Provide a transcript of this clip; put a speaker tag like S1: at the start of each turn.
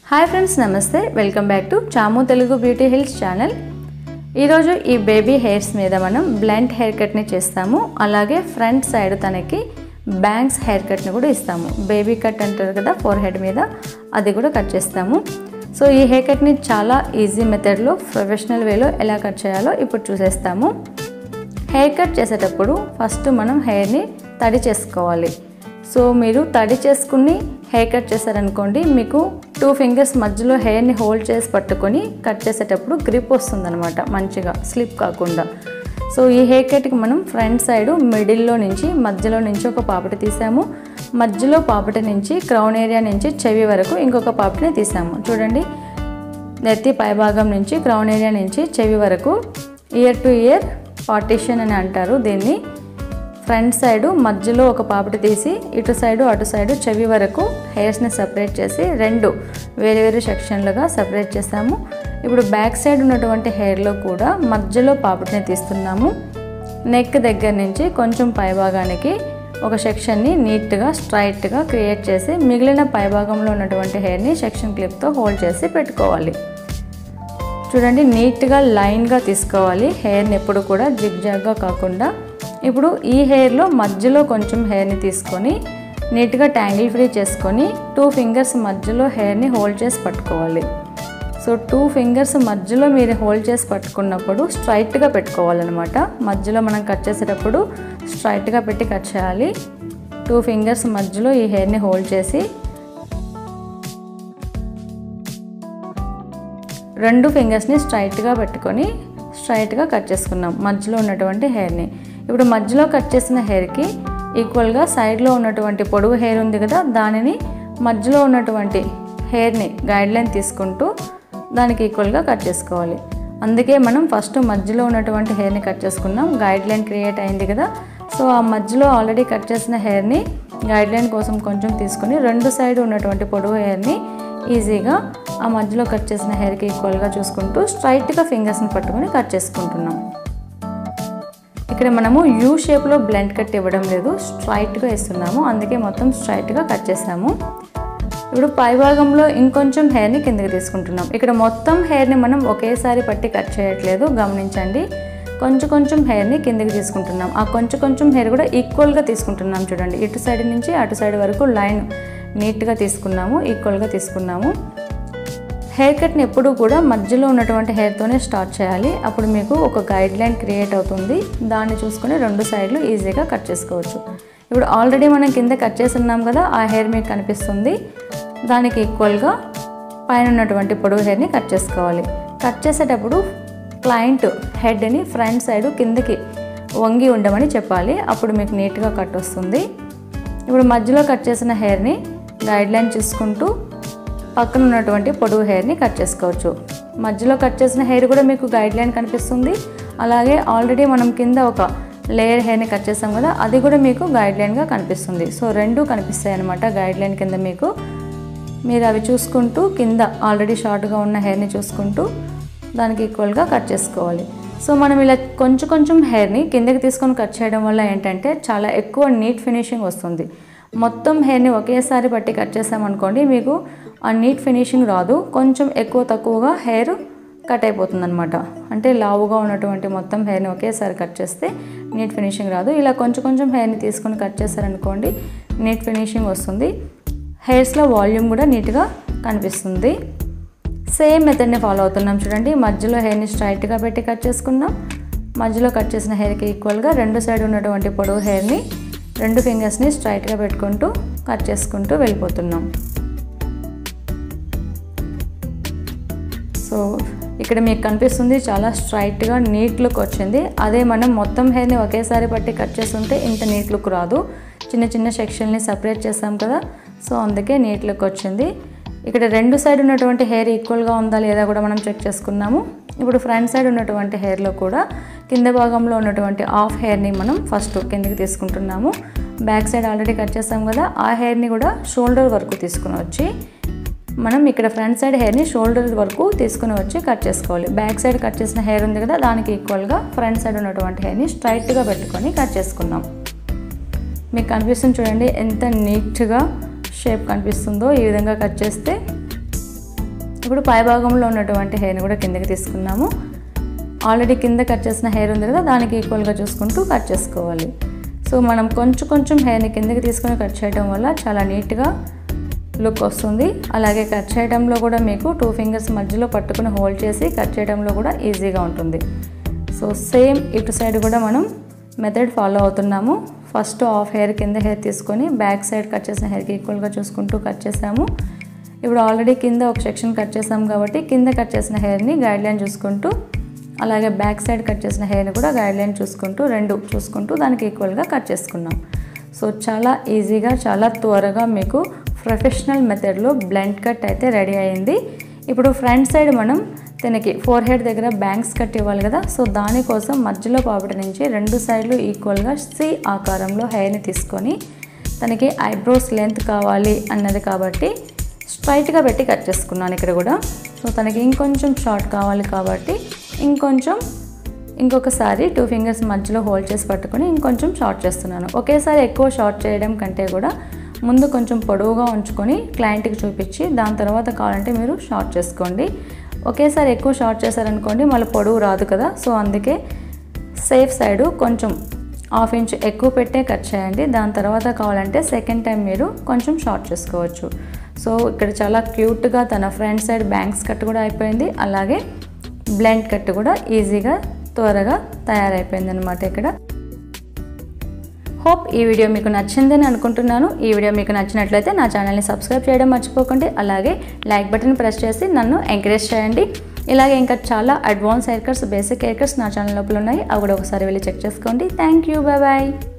S1: हाय friends नमस्ते welcome back to Chamu Telugu beauty hills channel. ఈ రోజు ఈ బేబీ హెయిర్స్ మీద మనం బ్లెండ్ హెయిర్ కట్ ని చేస్తాము। అలాగే ఫ్రంట్ సైడ్ తనకి బ్యాంగ్స్ హెయిర్ కట్ ని కూడా ఇస్తాము। బేబీ కట్ అంటారు కదా ఫోర్ హెడ్ మీద, అది కూడా కట్ చేస్తాము। సో ఈ హెయిర్ కట్ ని చాలా ఈజీ మెథడ్ లో ప్రొఫెషనల్ వేలో ఎలా కట్ చేయాలో ఇప్పుడు చూసేస్తాము। హెయిర్ కట్ చేసేటప్పుడు ఫస్ట్ మనం హెయిర్ ని తడి చేసుకోవాలి। సో మీరు తడి చేసుకుని హెయిర్ కట్ చేశారనుకోండి, మీకు 2 ఫింగర్స్ మధ్యలో హెయిర్ ని హోల్డ్ చేసి పట్టుకొని కట్ చేసేటప్పుడు గ్రిప్ వస్తుందన్నమాట, మంచిగా స్లిప్ కాకుండా। సో ఈ హెయిర్ కట్ కి మనం ఫ్రంట్ సైడ్ మిడిల్లో నుంచి మధ్యలో నుంచి ఒక పాపటి తీసాము, మధ్యలో పాపటి నుంచి క్రౌన్ ఏరియా నుంచి చెవి వరకు ఇంకొక పాపటిని తీసాము। చూడండి, నెత్తి పై భాగం నుంచి క్రౌన్ ఏరియా నుంచి చెవి వరకు ఇయర్ టు ఇయర్ పార్టిషన్ అని అంటారు దీన్ని। ఫ్రంట్ సైడ్ మధ్యలో ఒక పాపటి తీసి ఇటు సైడ్ అటు సైడ్ చెవి వరకు హెయిర్స్ని సెపరేట్ చేసి రెండు వేరే వేరే సెక్షన్లుగా సెపరేట్ చేసాము। ఇప్పుడు బ్యాక్ సైడ్ ఉన్నటువంటి హెయిర్లో కూడా మధ్యలో పాపటిని తీస్తున్నాము। నెక్ దగ్గర నుంచి కొంచెం పైభాగానికి ఒక సెక్షన్ని నీట్గా స్ట్రైట్గా క్రియేట్ చేసి మిగిలిన పైభాగంలో ఉన్నటువంటి హెయిర్ని సెక్షన్ క్లిప్తో హోల్డ్ చేసి పెట్టుకోవాలి। చూడండి, నీట్గా లైన్గా తీసుకోవాలి హెయిర్ని, ఎప్పుడు కూడా జిగ్జాగ్గా కాకుండా। ఇప్పుడు ఈ హెయిర్లో మధ్యలో కొంచెం హెయిర్ని తీసుకొని నీట్గా ట్యాంగిల్ ఫ్రీ చేసుకొని 2 ఫింగర్స్ మధ్యలో హెయిర్ని హోల్డ్ చేసి పట్టుకోవాలి। సో 2 ఫింగర్స్ మధ్యలో మీరు హోల్డ్ చేసి పట్టుకున్నప్పుడు స్ట్రైట్గా పెట్టుకోవాలన్నమాట। మధ్యలో మనం కట్ చేసేటప్పుడు స్ట్రైట్గా పెట్టి కట్ చేయాలి। 2 ఫింగర్స్ మధ్యలో ఈ హెయిర్ని హోల్డ్ చేసి 2 ఫింగర్స్ని స్ట్రైట్గా పెట్టుకొని స్ట్రైట్గా కట్ చేసుకున్నాం మధ్యలో ఉన్నటువంటి హెయిర్ని। ఇప్పుడు మధ్యలో కట్ చేసిన హెయిర్కి ఈక్వల్గా సైడ్లో ఉన్నటువంటి పొడవు హెయిర్ ఉంది కదా, దానిని మధ్యలో ఉన్నటువంటి హెయిర్ని గైడ్ లైన్ తీసుకుంటూ దానికి ఈక్వల్గా కట్ చేసుకోవాలి। అందుకే మనం ఫస్ట్ మధ్యలో ఉన్నటువంటి హెయిర్ని కట్ చేసుకున్నాం, గైడ్ లైన్ క్రియేట్ అయింది కదా। సో ఆ మధ్యలో ఆల్రెడీ కట్ చేసిన హెయిర్ని గైడ్ లైన్ కోసం కొంచెం తీసుకొని రెండు సైడ్ ఉన్నటువంటి పొడవు హెయిర్ని ఈజీగా ఆ మధ్యలో కట్ చేసిన హెయిర్కి ఈక్వల్గా చూసుకుంటూ స్ట్రైట్గా ఫింగర్స్ని పట్టుకొని కట్ చేసుకుంటున్నాం। ఇక్కడ మనము యూ షేప్లో బ్లెండ్ కట్ ఇవ్వడం లేదు, స్ట్రైట్గా ఇస్తున్నాము, అందుకే మొత్తం స్ట్రైట్గా కట్ చేసాము। ఇప్పుడు పై భాగంలో ఇంకొంచెం హెయిర్ని కిందకి తీసుకుంటున్నాం। ఇక్కడ మొత్తం హెయిర్ని మనం ఒకేసారి పట్టి కట్ చేయట్లేదు, గమనించండి, కొంచెం కొంచెం హెయిర్ని కిందకి తీసుకుంటున్నాం। ఆ కొంచెం హెయిర్ కూడా ఈక్వల్గా తీసుకుంటున్నాం। చూడండి, ఇటు సైడ్ నుంచి అటు సైడ్ వరకు లైన్ నీట్గా తీసుకున్నాము, ఈక్వల్గా తీసుకున్నాము। హెయిర్ కట్ని ఎప్పుడు కూడా మధ్యలో ఉన్నటువంటి హెయిర్తోనే స్టార్ట్ చేయాలి, అప్పుడు మీకు ఒక గైడ్ లైన్ క్రియేట్ అవుతుంది, దాన్ని చూసుకొని రెండు సైడ్లు ఈజీగా కట్ చేసుకోవచ్చు। ఇప్పుడు ఆల్రెడీ మనం కింద కట్ చేసి ఉన్నాం కదా, ఆ హెయిర్ మీకు కనిపిస్తుంది, దానికి ఈక్వల్గా పైన ఉన్నటువంటి పొడవు హెయిర్ని కట్ చేసుకోవాలి। కట్ చేసేటప్పుడు క్లయింట్ హెడ్ని ఫ్రంట్ సైడ్ కిందకి వంగి ఉండమని చెప్పాలి, అప్పుడు మీకు నీట్గా కట్ వస్తుంది। ఇప్పుడు మధ్యలో కట్ చేసిన హెయిర్ని గైడ్ లైన్ చూసుకుంటూ పక్కన ఉన్నటువంటి పొడవు హెయిర్ని కట్ చేసుకోవచ్చు। మధ్యలో కట్ చేసిన హెయిర్ కూడా మీకు గైడ్ లైన్ కనిపిస్తుంది, అలాగే ఆల్రెడీ మనం కింద ఒక లేయర్ హెయిర్ని కట్ చేసాం కదా, అది కూడా మీకు గైడ్ లైన్గా కనిపిస్తుంది। సో రెండు కనిపిస్తాయి అన్నమాట గైడ్ లైన్ కింద మీకు, మీరు అవి చూసుకుంటూ కింద ఆల్రెడీ షార్ట్గా ఉన్న హెయిర్ని చూసుకుంటూ దానికి ఈక్వల్గా కట్ చేసుకోవాలి। సో మనం ఇలా కొంచెం హెయిర్ని కిందకి తీసుకొని కట్ చేయడం వల్ల ఏంటంటే చాలా ఎక్కువ నీట్ ఫినిషింగ్ వస్తుంది। మొత్తం హెయిర్ని ఒకేసారి పట్టి కట్ చేసామనుకోండి, మీకు ఆ నీట్ ఫినిషింగ్ రాదు, కొంచెం ఎక్కువ తక్కువగా హెయిర్ కట్ అయిపోతుంది అనమాట। అంటే లావుగా ఉన్నటువంటి మొత్తం హెయిర్ని ఒకేసారి కట్ చేస్తే నీట్ ఫినిషింగ్ రాదు। ఇలా కొంచెం హెయిర్ని తీసుకొని కట్ చేశారనుకోండి, నీట్ ఫినిషింగ్ వస్తుంది, హెయిర్స్లో వాల్యూమ్ కూడా నీట్గా కనిపిస్తుంది। సేమ్ మెథడ్ని ఫాలో అవుతున్నాం। చూడండి, మధ్యలో హెయిర్ని స్ట్రైట్గా పెట్టి కట్ చేసుకున్నాం, మధ్యలో కట్ చేసిన హెయిర్కి ఈక్వల్గా రెండు సైడ్ ఉన్నటువంటి పొడవు హెయిర్ని 2 ఫింగర్స్ని స్ట్రైట్గా పెట్టుకుంటూ కట్ చేసుకుంటూ వెళ్ళిపోతున్నాం। సో ఇక్కడ మీకు కనిపిస్తుంది చాలా స్ట్రైట్గా నీట్ లుక్ వచ్చింది। అదే మనం మొత్తం హెయిర్ని ఒకేసారి పట్టి కట్ చేస్తుంటే ఇంత నీట్ లుక్ రాదు, చిన్న సెక్షన్ని సపరేట్ చేసాం కదా, సో అందుకే నీట్ లుక్ వచ్చింది। ఇక్కడ రెండు సైడ్ ఉన్నటువంటి హెయిర్ ఈక్వల్గా ఉందా లేదా కూడా మనం చెక్ చేసుకున్నాము। ఇప్పుడు ఫ్రంట్ సైడ్ ఉన్నటువంటి హెయిర్లో కూడా కింద భాగంలో ఉన్నటువంటి హాఫ్ హెయిర్ని మనం ఫస్ట్ కిందకి తీసుకుంటున్నాము। బ్యాక్ సైడ్ ఆల్రెడీ కట్ చేసాం కదా, ఆ హెయిర్ని కూడా షోల్డర్ వరకు తీసుకుని వచ్చి మనం ఇక్కడ ఫ్రంట్ సైడ్ హెయిర్ని షోల్డర్ వరకు తీసుకుని వచ్చి కట్ చేసుకోవాలి। బ్యాక్ సైడ్ కట్ చేసిన హెయిర్ ఉంది కదా, దానికి ఈక్వల్గా ఫ్రంట్ సైడ్ ఉన్నటువంటి హెయిర్ని స్ట్రైట్గా పెట్టుకొని కట్ చేసుకున్నాం। మీకు కనిపిస్తుంది చూడండి ఎంత నీట్గా షేప్ కనిపిస్తుందో, ఈ విధంగా కట్ చేస్తే ఇప్పుడు పై భాగంలో ఉన్నటువంటి హెయిర్ని కూడా కిందకి తీసుకున్నాము. ఆల్రెడీ కింద కట్ చేసిన హెయిర్ ఉంది కదా, దానికి ఈక్వల్గా చూసుకుంటూ కట్ చేసుకోవాలి. సో మనం కొంచెం హెయిర్ని కిందకి తీసుకొని కట్ చేయడం వల్ల చాలా నీట్గా లుక్ వస్తుంది. అలాగే కట్ చేయడంలో కూడా మీకు 2 ఫింగర్స్ మధ్యలో పట్టుకుని హోల్డ్ చేసి కట్ చేయడంలో కూడా ఈజీగా ఉంటుంది. సో సేమ్ ఇటు సైడ్ కూడా మనం మెథడ్ ఫాలో అవుతున్నాము. ఫస్ట్ హాఫ్ హెయిర్ కింద హెయిర్ తీసుకొని బ్యాక్ సైడ్ కట్ చేసిన హెయిర్కి ఈక్వల్గా చూసుకుంటూ కట్ చేసాము. ఇప్పుడు ఆల్రెడీ కింద ఒక సెక్షన్ కట్ చేసాము కాబట్టి కింద కట్ చేసిన హెయిర్ని గైడ్లైన్ చూసుకుంటూ, అలాగే బ్యాక్ సైడ్ కట్ చేసిన హెయిర్ని కూడా గైడ్లైన్ చూసుకుంటూ, రెండు చూసుకుంటూ దానికి ఈక్వల్గా కట్ చేసుకున్నాం. సో చాలా ఈజీగా చాలా త్వరగా మీకు ప్రొఫెషనల్ మెథడ్లో బ్లెండ్ కట్ అయితే రెడీ అయింది. ఇప్పుడు ఫ్రంట్ సైడ్ మనం తనకి ఫోర్ హెడ్ దగ్గర బ్యాంగ్స్ కట్ ఇవ్వాలి కదా, సో దానికోసం మధ్యలో పాపటి నుంచి 2 సైడ్లు ఈక్వల్గా సి ఆకారంలో హెయిర్ని తీసుకొని తనకి ఐబ్రోస్ లెంత్ కావాలి అన్నది కాబట్టి స్ట్రైట్గా పెట్టి కట్ చేసుకున్నాను ఇక్కడ కూడా. సో తనకి ఇంకొంచెం షార్ట్ కావాలి కాబట్టి ఇంకొకసారి 2 ఫింగర్స్ మధ్యలో హోల్డ్ చేసి పట్టుకొని ఇంకొంచెం షార్ట్ చేస్తున్నాను. ఒకేసారి ఎక్కువ షార్ట్ చేయడం కంటే కూడా ముందు కొంచెం పొడవుగా ఉంచుకొని క్లయింట్కి చూపించి దాని తర్వాత కావాలంటే మీరు షార్ట్ చేసుకోండి. ఒకేసారి ఎక్కువ షార్ట్ చేశారనుకోండి మళ్ళీ పొడవు రాదు కదా, సో అందుకే సేఫ్ సైడు కొంచెం 1/2 ఇంచ్ ఎక్కువ పెట్టే కట్ చేయండి. దాని తర్వాత కావాలంటే సెకండ్ టైం మీరు కొంచెం షార్ట్ చేసుకోవచ్చు. సో ఇక్కడ చాలా క్యూట్గా తన ఫ్రంట్ సైడ్ బ్యాంగ్స్ కట్ కూడా అయిపోయింది, అలాగే బ్లెండ్ కట్ కూడా ఈజీగా త్వరగా తయారైపోయింది అనమాట ఇక్కడ. హోప్ ఈ వీడియో మీకు నచ్చిందని అనుకుంటున్నాను. ఈ వీడియో మీకు నచ్చినట్లయితే నా ఛానల్ని సబ్స్క్రైబ్ చేయడం మర్చిపోకండి. అలాగే లైక్ బటన్ ప్రెస్ చేసి నన్ను ఎంకరేజ్ చేయండి. ఇలాగే ఇంకా చాలా advance hair cuts, basic hair cuts నా ఛానల్ లోపల ఉన్నాయి. అవి కూడా ఒకసారి వెళ్ళి చెక్ చేసుకోండి. Thank you, bye bye.